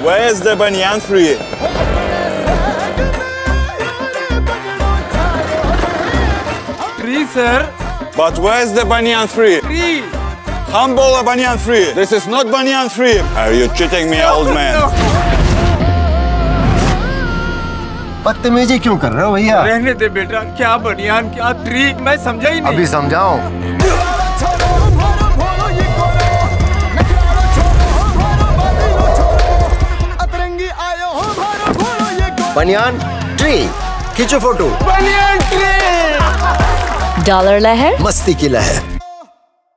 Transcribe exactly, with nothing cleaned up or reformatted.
Where is the banyan free? Free, sir. But where is the banyan free? Free. Humble a banyan free. This is not banyan free. Are you cheating me, old man? No. बदतमीजी क्यों कर रहे हो भैया? रहने दे बेटा, क्या बनियान क्या थ्री, मैं समझा ही नहीं। अभी समझाओ। बनियान ट्री, खींचो फोटो। Banyan tree. डॉलर लहर, मस्ती की लहर।